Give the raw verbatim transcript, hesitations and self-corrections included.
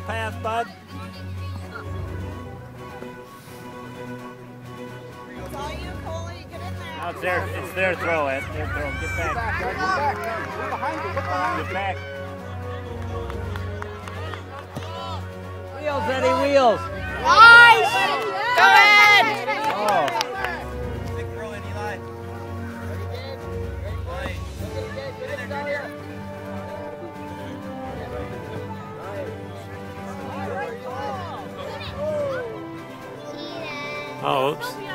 pass, bud. It's all you, Coley. Get in there. No, it's their, it's their throw, Ed. Their throw. Get back. Get back. Get behind you. Get behind you. Get back. Wheels, Eddie, wheels. Nice. Go ahead. Oh. Big throw in, Eli. Ready? Get in there, Junior. Oh, oops.